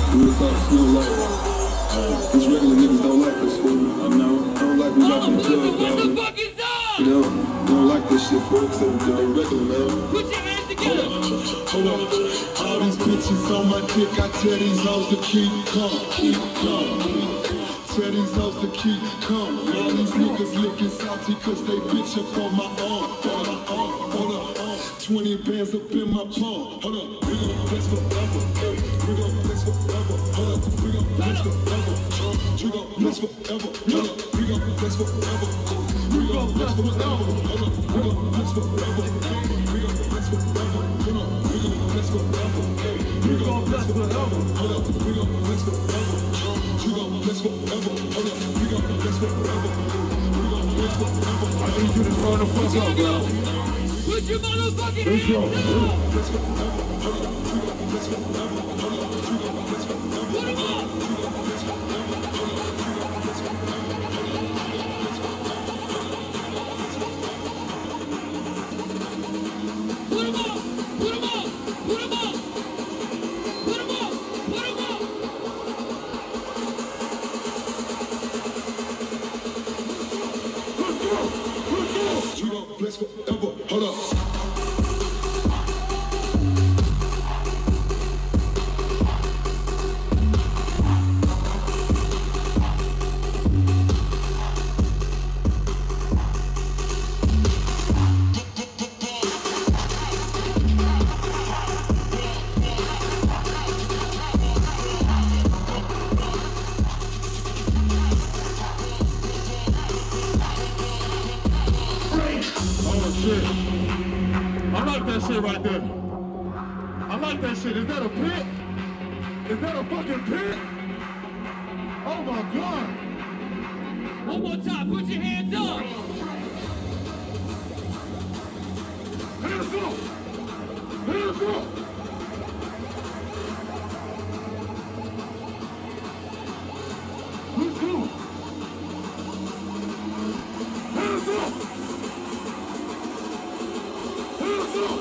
Real talk, snow light. These regular niggas don't like this fool. I know. I don't like we got in the club, dog. You know, they don't like this shit, folks. They regular, man. Put your hands together. Hold on. All these bitches on my dick, I tell these hoes to keep calm. Tell these hoes to keep calm. All these niggas looking salty cause they bitch up on my arm. Hold up. 20 bands up in my palm. Hold up. We gon' flex forever. We gon' flex forever. Hold up. We gon' flex forever. We gon' flex forever. Hold up. We gon' flex forever. We gon' flex forever. Hold up. We gon' flex forever. We gon' flex forever. Hold up. We gon' flex forever. We gon' flex forever. Hold up. We gon' flex forever. We gon' flex forever. Hold up. We gon' flex forever. We gon' flex forever. I need you to turn the fuck up, bro. Put your motherfucking hands up! Put them up! Put them up! Put them up! Put them up! Put them up! Put them up! You gon' flex forever. Hold up. I like that shit right there. I like that shit. Is that a pit? Is that a fucking pit? Oh my God. One more time, put your hands up. Hands up. Hands up. Let's go. Hands up. Hands up.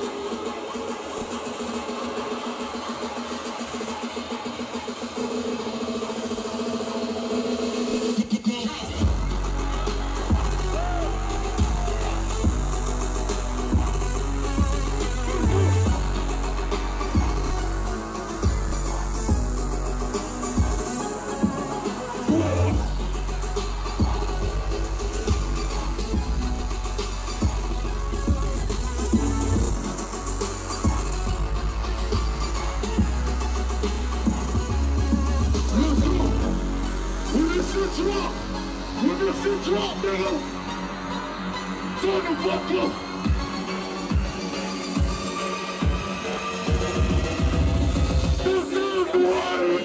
Drop! When this shit drop, nigga! Turn the fuck up! This is the way!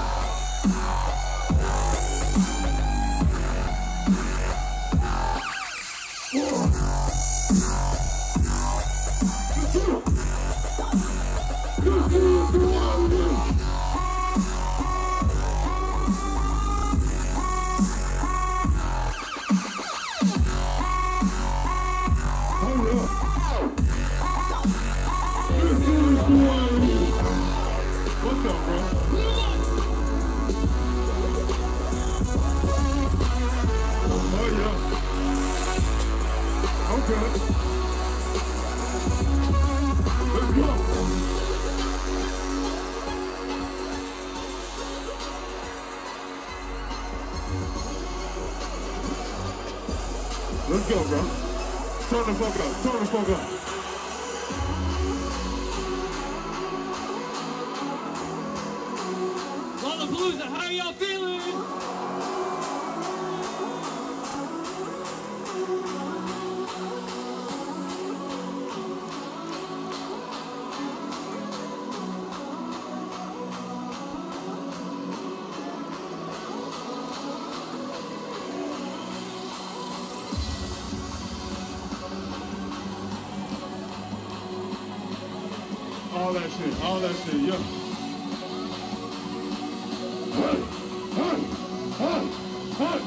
What's up, bro? Oh, yeah. Okay. Let's go. Let's go, bro. Turn the fuck up. Turn the fuck up. Lollapalooza, how are y'all feeling? All that shit, yeah. Hey, hey, hey, hey.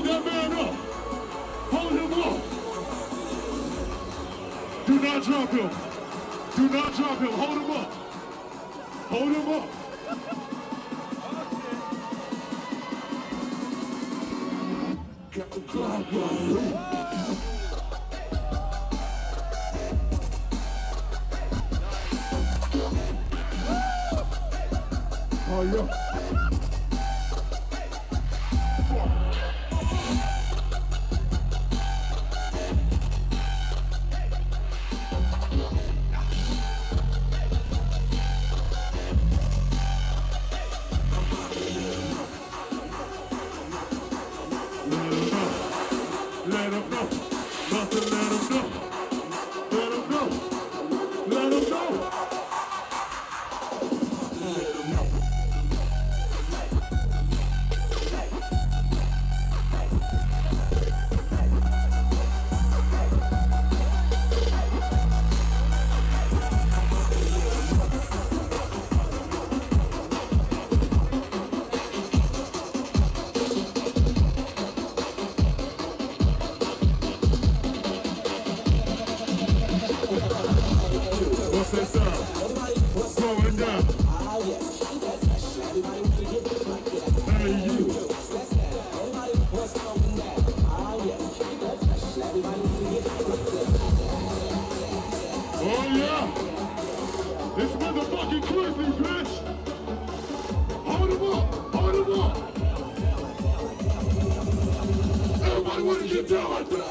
that man up. Hold him up. Do not drop him. Do not drop him. Hold him up. Hold him up. Got the clock right. Oh, yeah. Let him know. Nothing, let him know. Let him know. Let him know. What's that sound? Slowing down. Hey, you. Oh, yeah. It's motherfucking Crizzly, bitch. Hold him up. Hold him up. Everybody want to get down like that.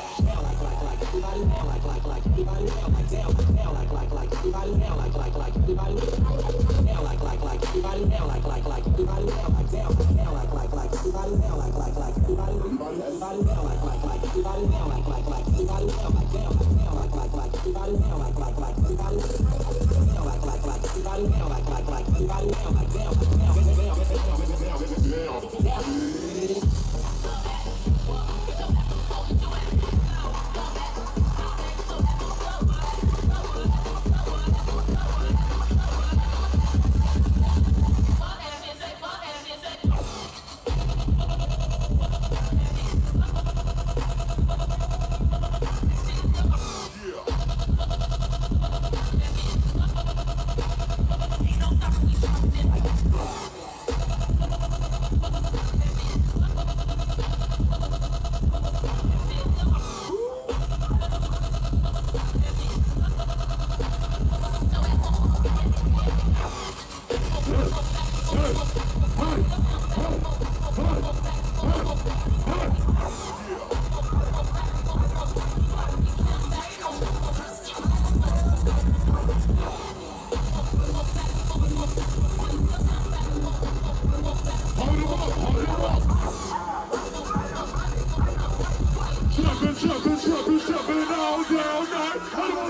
Jumping all down night.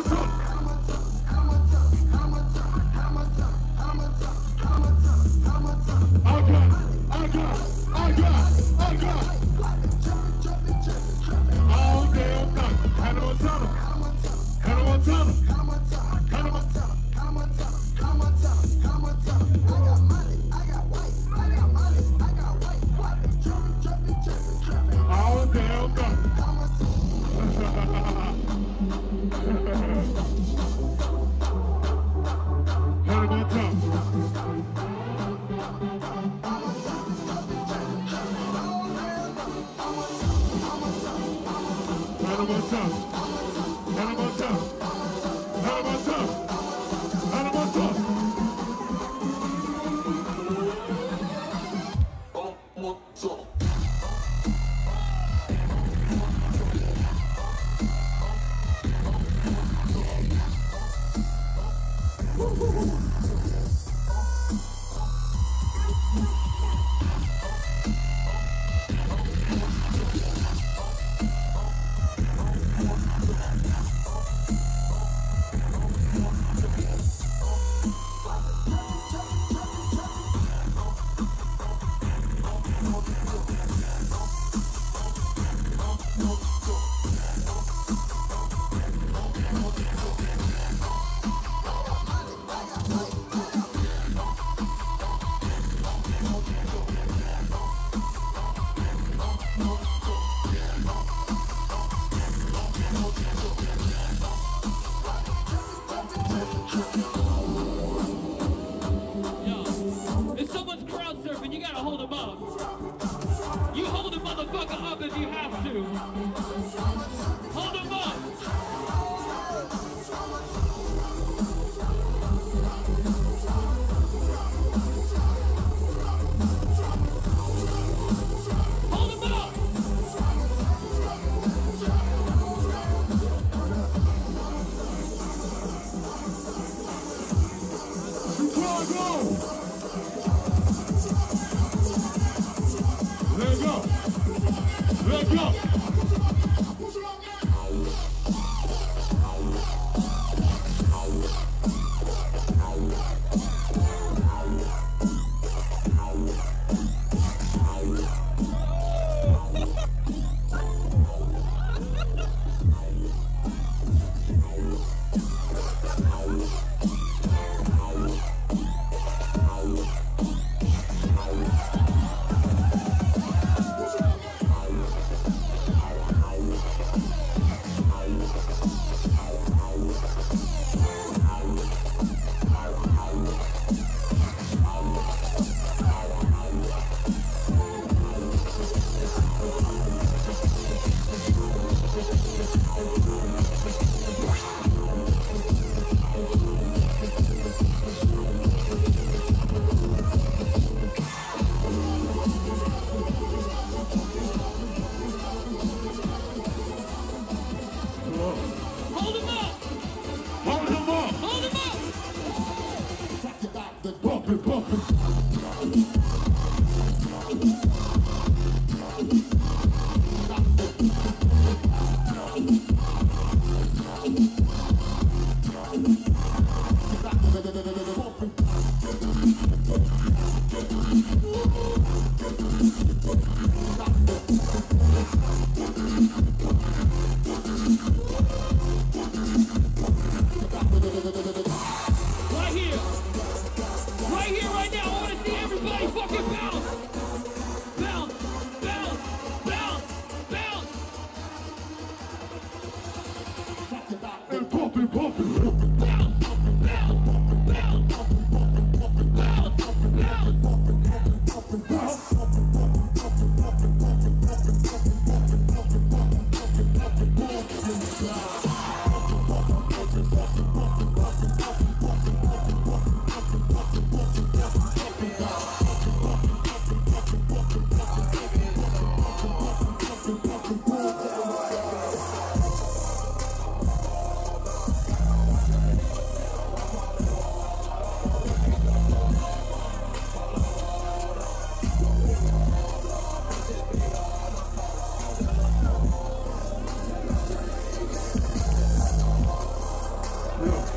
I got. All damn night. Hannah Montana. All damn night. two. Hold them up. Hold them up. Let go. Let go. Hold them up. Hold him up. Hold them up. Bumpin', bumpin'. Right here. Right here, right now. I want to see everybody fucking bounce. Bounce, bounce, bounce, bounce. And bumpin', bumpin'. Bounce, bounce, bounce, bounce, Yeah.